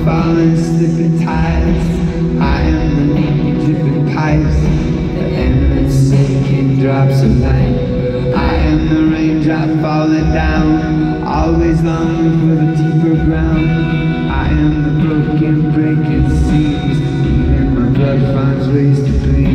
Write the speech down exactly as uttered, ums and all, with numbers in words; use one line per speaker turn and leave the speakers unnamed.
falling, slipping tides. I am the need, dripping pipes, the endless sinking drops of light. I am the raindrop falling down, always longing for the deeper ground. I am the broken, breaking seas, even my blood finds ways to bleed.